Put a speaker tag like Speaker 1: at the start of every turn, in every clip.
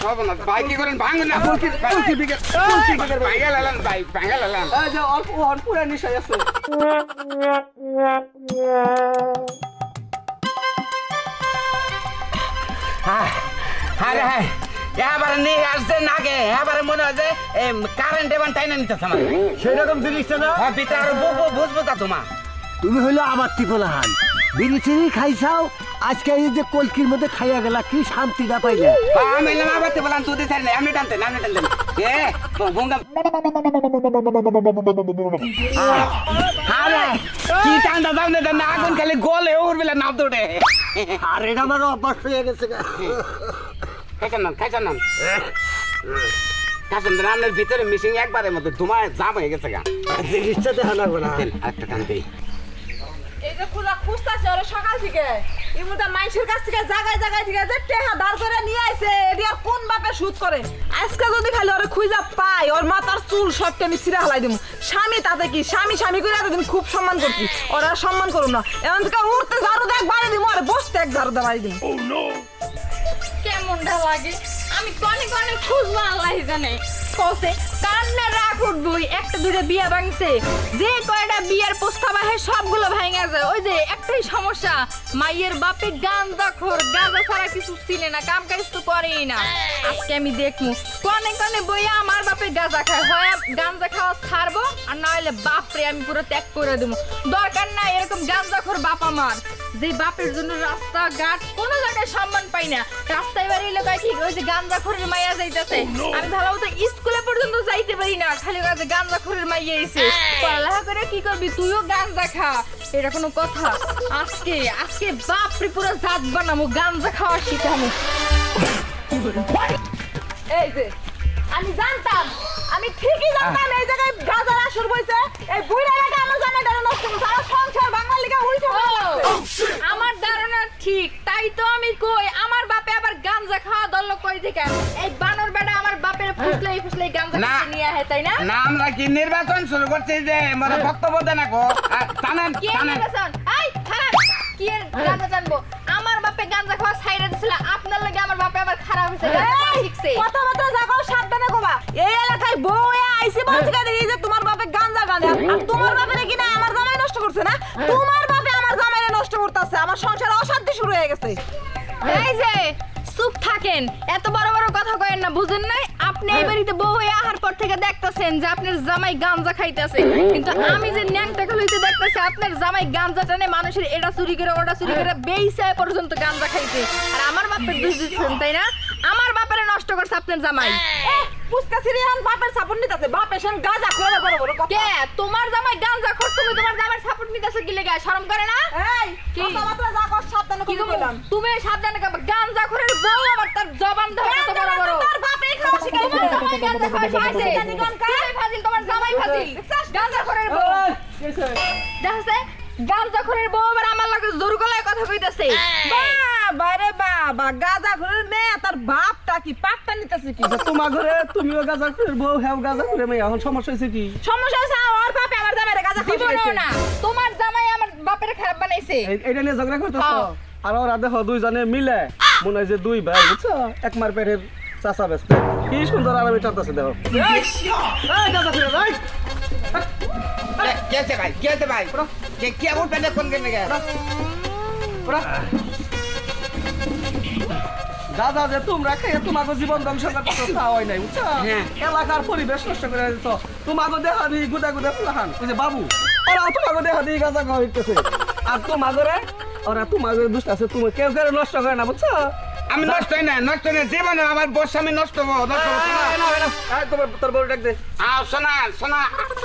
Speaker 1: হবে না ভাই কি করেন ভাঙুন না বলকি বিকেল ভাঙা লালান ভাই ভাঙা লালান
Speaker 2: এই যে অল্প পুরা নিশাই আছে
Speaker 1: আরে হ্যাঁ এবার নিয়ে আসছে নাগে এবার মনে হয় যে কারেন্ট এবার টাইনা নিতেছে আমার
Speaker 2: সেরকম জিনিসটা না
Speaker 1: হ্যাঁ ভিতরে আরো বুঝবো তা তোমা
Speaker 3: তুমি হইলো আমার টিপলাহান বিড়ি চিনি খাইছাও আজকে এই যে কলকির মধ্যে খাইয়া গেলা কি শান্তিটা পাইলে
Speaker 1: আমি এলাম আবার বললাম তুই দিস না আমি টানতেন এ ভঙ্গা আরে কি টান্দা দাও না আগুন খালি গলে উড়বিলা নাম দৌড়ে
Speaker 3: আর এটা আমার অভ্যাস হয়ে গেছে
Speaker 1: খাইছেন না রান্নার ভিতরে মিশিং একবারের মধ্যে তোমার জাম হয়ে গেছে গা
Speaker 3: জিনিসটা দেখা লাগবে না
Speaker 1: একটা টানতেই
Speaker 4: এই যে খোলা খুঁজতাছে ওরা সকাল থেকে এই মুদা মাইশের কাছ থেকে জায়গায় থেকে যে টেহা দাঁড় করে নিয়ে আইছে এডি আর কোন বাপে শুট করে আজকে যদি খালি ওরে খুঁজা পাই ওর মাথার চুল সবটা আমি ছিঁড়া হালাই দিমু স্বামী তাতে কি স্বামী করে এতদিন খুব সম্মান করছি ওরা সম্মান করুম না এখন থেকে উঠতে ঝাড়ু দেখ বাড়ি দিমু আর বসতে এক ঝাড়ু দেওয়াই দিমু
Speaker 5: কেমনটা লাগে আমি কনে খুঁজবো আল্লাহ জানে কসে কান্না রাখ উঠবই একটা দুটো বিয়া ভাঙছে যে কয়টা বিয়ার প্রস্তাব আহে সবগুলো ভেঙে যায় ওই যে একটাই সমস্যা মাইয়ের বাপে গাঁজাখোর গাঁজা ছাড়া কিছু ছিলে না কাম কাজ তো করেই না আজকে আমি দেখমু কনে বইয়া আমার বাপে গাঁজা খায় হয় গাঁজা খাওয়া ছাড়বো আর না হলে বাপরে আমি পুরো ত্যাগ করে দেবো দরকার নাই এরকম গাঁজাখোর বাপ আমার যে বাপের জন্য রাস্তাঘাট কোনো জায়গায় সম্মান পাই না রাস্তায় বাড়ি লোকায় ঠিক ওই যে গাঁজাখোরের মাইয়া যাইতেছে আমি ভালো মতো স্কুলে পর্যন্ত যাইতে পারি না খালি কাজে গাঁজাখোরের মাইয়া এসে পড়ালেখা করে কি করবি তুইও গাঁজা খা এটা কোনো কথা আজকে বাপরে পুরো জাত বানাবো গাঁজা খাওয়া শিখামু
Speaker 4: এই যে আমি জানতাম আমি ঠিকই জানতাম এই জায়গায় গাজার আসর বইছে এই বুইড়া লাগা আমার জানাটা নষ্ট করছে সারা সংসার বাঙালি লিগা উল্টো
Speaker 5: আমার ধারণা ঠিক তাই তো আমি কই আমার বাপে আবার গাঁজা খাওয়া দল কই থেকে এই বানর বেটা আমার বাপের ফুসলাই গাঁজা খেতে নিয়ে আহে তাই না
Speaker 1: না আমরা কি নির্বাচন শুরু করছি যে মানে বক্তব্য দেন না গো টানেন
Speaker 5: কি নির্বাচন এই খারাপ কি গাঁজা জানবো আমার বাপে গাঁজা খাওয়া ছাইরা দিছিল আপনার লাগি আমার বাপে আবার খারাপ হইছে ঠিকছে
Speaker 4: কথাবার্তা জাগাও সাবধানে কবা এই এলাকায় বউ আইছে বলছে দেখি যে তোমার বাপে গাঁজা গানে আর তোমার বাপে নাকি না আমার জামাই নষ্ট করছে না তোমার বাপে আমার জামাইরে নষ্ট করতেছে আমার সংসারে অশান্তি শুরু হয়ে গেছে
Speaker 5: এই যে চুপ থাকেন এত বড় কথা কয়েন না বুঝেন নাই আপনি এই বাড়িতে বউ হয়ে আহার পর থেকে দেখতেছেন যে আপনার জামাই গাঁজা খাইতেছে কিন্তু আমি যে ন্যাংটাকে লইতে দেখতেছি আপনার জামাই গাঁজা টানে মানুষের এটা চুরি করে ওটা চুরি করে বেইসায় পর্যন্ত গাঁজা খাইছে আর আমার বাপের দোষ দিচ্ছেন তাই না আমার বাপের নষ্ট করছে আপনার জামাই
Speaker 4: পুষ্কা সিরিয়ান বাপের সাপোর্ট নিতেছে বাপ এসে গাঁজা করে বড় কথা
Speaker 5: কে তোমার জামাই গাঁজা খোর তুমি তোমার জামাইয়ের সাপোর্ট নিতেছো কি লাগা শরম করে না
Speaker 4: এই
Speaker 5: কি
Speaker 4: কথাবার্তা জাগাও সাবধানে
Speaker 5: কি
Speaker 4: কইলাম
Speaker 5: তুমি সাবধানে কবে গাঁজা খোরের বউ আবার তার জবান ধরে এত বড়
Speaker 4: তার বাপই খাওয়া শিখাইছে
Speaker 5: তোমার জামাই গাঁজা খাওয়া শিখাইছে ফাজিল তোমার জামাই ফাজিল গাঁজা খোরের বউ দেখছে গাঁজা খোরের বউ আবার আমার লগে জোর গলায় কথা কইতাছে
Speaker 4: বাবা রে বাবা গাঁজা ঘরের মেয়ে তার বাপটা কি পাটটা নিতেছে কি
Speaker 2: তোমার ঘরে তুমিও গাঁজা করে বউ হ্যাঁ গাঁজা করে মেয়ে এখন সমস্যা হয়েছে কি
Speaker 4: সমস্যা হচ্ছে ওর বাপে আমার জামাইরে গাঁজা
Speaker 5: জীবনও না তোমার জামাই আমার বাপের খারাপ বানাইছে
Speaker 2: এইটা নিয়ে ঝগড়া করতেছ আর ওরা দেখো দুইজনে মিলে মনে হয় যে দুই ভাই বুঝছো এক মার পেটের চাচা বেসতে কি সুন্দর আরামে চলতেছে দেখো গাঁজা করে ভাই
Speaker 1: কেছে ভাই কে উঠবে না কোন কেন
Speaker 2: গাঁজা যে তোমরা খেয়ে তোমাকে জীবন ধ্বংস করতেছো তা হয় নাই বুঝছো এলাকার পরিবেশ নষ্ট করে দিচ্ছ তোমাকে দেখা দিই গুদা ফুলাহান ওই যে বাবু ওরাও তোমাকে দেখা দিই গাঁজা খাওয়া হইতেছে আর তোমাকে ওরা তোমাকে দুষ্ট আছে তুমি কেউ কেউ নষ্ট করে না বুঝছো
Speaker 1: আমি নষ্ট হয় না জীবনে আমার বস আমি নষ্ট হবো
Speaker 2: তোমার তোর বউ ডাক দে
Speaker 1: শোনা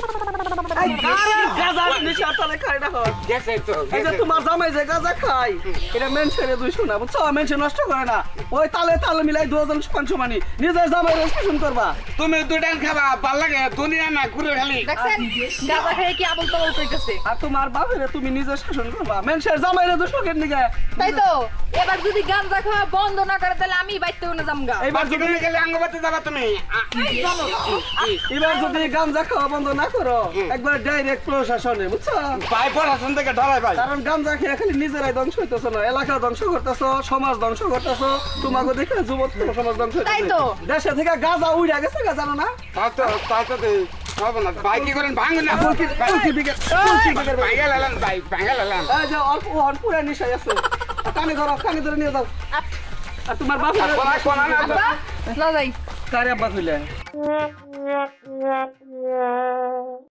Speaker 2: গাঁজা নিশা তালে খাই না
Speaker 1: গেছে তো
Speaker 2: এই যে তোমার জামাই যে গাঁজা খাই এটা মেনশনে দুই শোনা বুঝছো মেনশন নষ্ট করে না ওই তালে মিলাই দুজন সমানি নিজের জামাই রেজিস্ট্রেশন করবা
Speaker 1: তুমি দুটান খাবা ভাল লাগে দুনিয়া না ঘুরে খালি
Speaker 5: দেখছেন গাঁজা খেয়ে কি আবল তাবল কইতাছে
Speaker 2: আর তোমার বাপেরে তুমি নিজে শাসন করবা মেনশের জামাই রে দুশো কেন নিগে
Speaker 5: তাই তো এবার যদি গাঁজা খাওয়া বন্ধ না করে তাহলে আমি বাইতে না জামগা
Speaker 2: এবার
Speaker 1: যদি গেলে আঙ্গবাতে যাবা তুমি
Speaker 2: এবার যদি গাঁজা খাওয়া বন্ধ না করো একবার ডাইরেক্ট প্রশাসনে বুঝছো
Speaker 1: ভাই পড়াশোনা থেকে ডরাই ভাই
Speaker 2: কারণ গাঞ্জা খেয়ে খালি নিজেরাই ধ্বংস হইতেছ না এলাকা ধ্বংস করতেছ সমাজ ধ্বংস করতেছ তোমাকে দেখে যুবক সমাজ ধ্বংস
Speaker 5: তাই তো।
Speaker 2: দেশে থেকে গাঁজা উড়ে গেছে জানো না
Speaker 1: তাই তো হবে না ভাই কি করেন ভাঙুন না ভাঙা লালান ভাই ভাঙা লালান
Speaker 2: এই যে অল্প পুরা নিশাই আছে কানে ধরে নিয়ে যাও আর তোমার বাপ
Speaker 1: কোনা না
Speaker 5: আব্বা না যাই
Speaker 2: কারে আব্বা কইলে